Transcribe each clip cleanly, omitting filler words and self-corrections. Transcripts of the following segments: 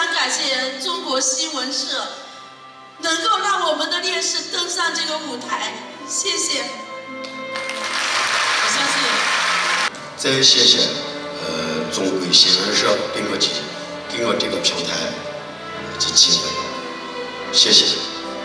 常感谢中国新闻社，能够让我们的烈士登上这个舞台，谢谢。我相信。 再谢谢中国新闻社给我这个平台的机会，谢谢。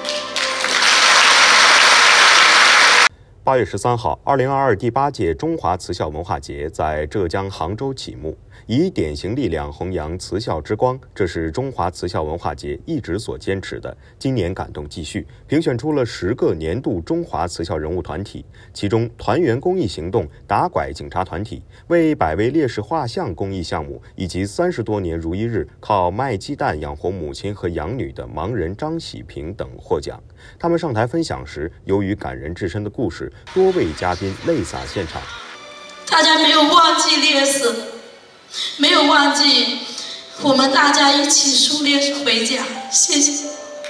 8月13号，2022第8届中华慈孝文化节在浙江杭州启幕。以典型力量弘扬慈孝之光，这是中华慈孝文化节一直所坚持的。今年感动继续，评选出了10个年度中华慈孝人物团体，其中团圆公益行动、打拐警察团体、为100位烈士画像公益项目，以及30多年如一日靠卖鸡蛋养活母亲和养女的盲人张喜平等获奖。他们上台分享时，由于感人至深的故事，多位嘉宾泪洒现场。 大家没有忘记烈士，没有忘记我们大家一起送烈士回家，谢谢。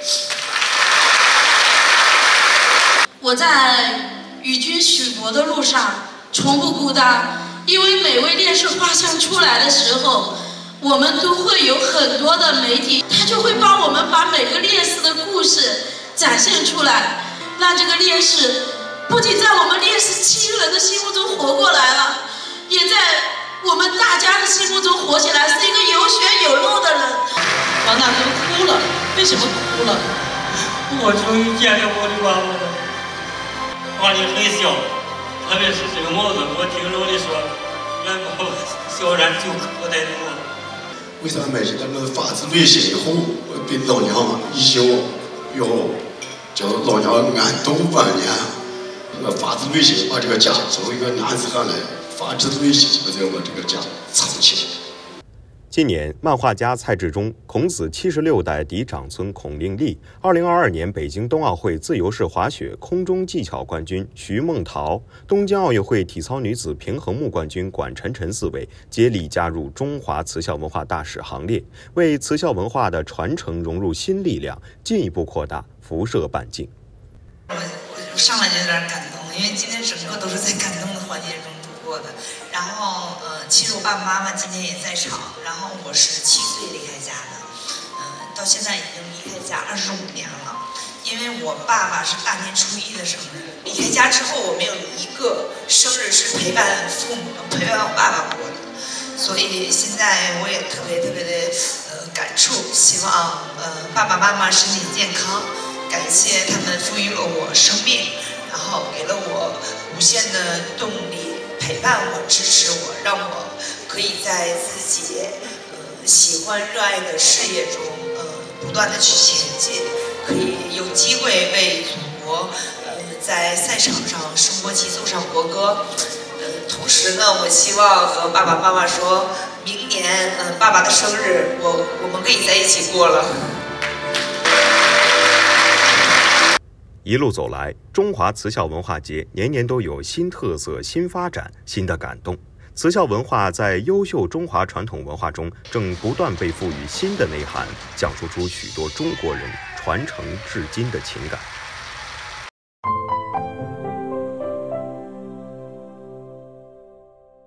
我在与君许国的路上从不孤单，因为每位烈士画像出来的时候，我们都会有很多的媒体，他就会帮我们把每个烈士的故事展现出来，让这个烈士不仅在我们烈士亲人的心目中活过来了，也在我们大家的心目中活起来，是一个有血有肉的人。 王大哥哭了，为什么哭了？ 我终于见到我的娃娃了，娃里很小，特别是这个帽子，我听着的说，俺爸爸小然就可带多。 为啥买这个？我发自内心以后，我对老娘一定要叫老娘安度晚年。我发自内心把这个家作为一个男子汉来，发自内心我在我这个家藏起来。 今年，漫画家蔡志忠、孔子76代嫡长孙孔令立、2022年北京冬奥会自由式滑雪空中技巧冠军徐梦桃、东京奥运会体操女子平衡木冠军管晨晨4位接力加入中华慈孝文化大使行列，为慈孝文化的传承融入新力量，进一步扩大辐射半径。 我上来就有点感动，因为今天整个都是在感动的环节中度过的。然后，其实我爸爸妈妈今天也在场。然后我是7岁离开家的，到现在已经离开家25年了。因为我爸爸是大年初1的生日，离开家之后我没有一个生日是陪伴父母、陪伴我爸爸过的。所以现在我也特别的感触，希望爸爸妈妈身体健康。感谢他们赋予了我生命，然后给了我无限的动力，陪伴我、支持我，让我可以在自己喜欢、热爱的事业中不断的去前进，可以有机会为祖国在赛场上升国旗、奏上国歌。同时呢，我希望和爸爸妈妈说，明年爸爸的生日，我们可以在一起过了。 一路走来，中华慈孝文化节年年都有新特色、新发展、新的感动。慈孝文化在优秀中华传统文化中正不断被赋予新的内涵，讲述出许多中国人传承至今的情感。